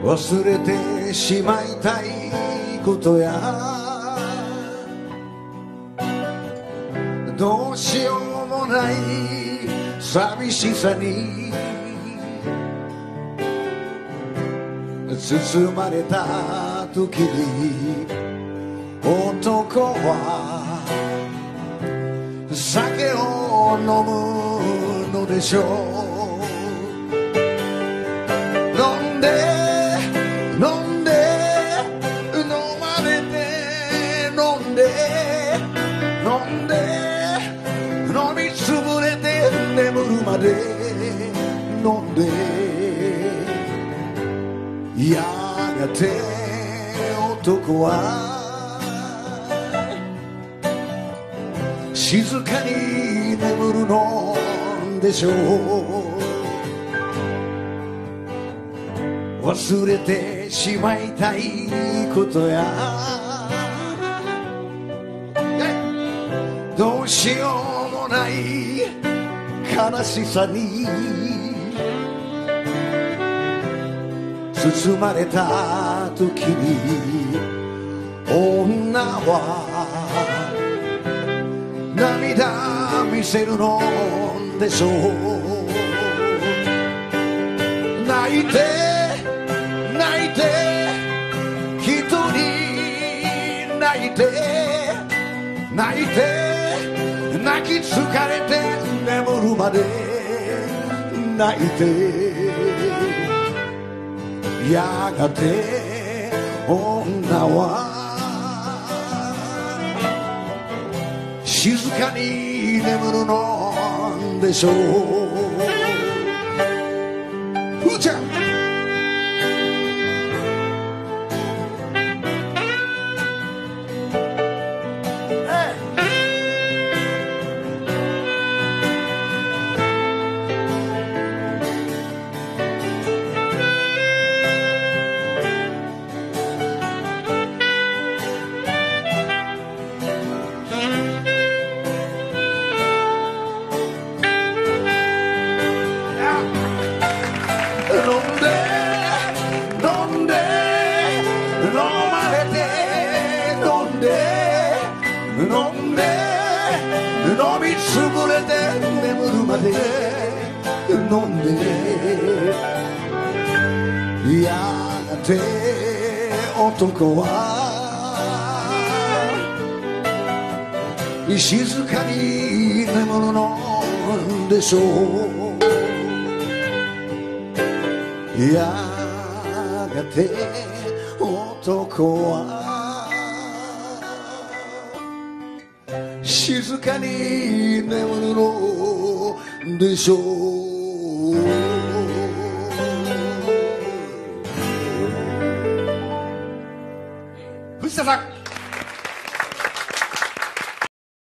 忘れてしまいたいことやどうしようもない寂しさに包まれた時に男は酒を飲むのでしょう。飲んで飲んで飲まれて飲んで飲んで飲みつぶれて眠るまで飲んでやがて男は静かに眠るのでしょう。忘れてしまいたいことやどうしようもない悲しさに包まれた時に女は涙見せるのでしょう。泣いて泣いて一人泣いて泣いて泣き疲れて眠るまで泣いてやがて女は静かに眠るのでしょう。ふーちゃん飲みつぶれて眠るまで飲んでやがて男は静かに眠るのでしょう。やがて男は静かに眠るのでしょう。藤田さん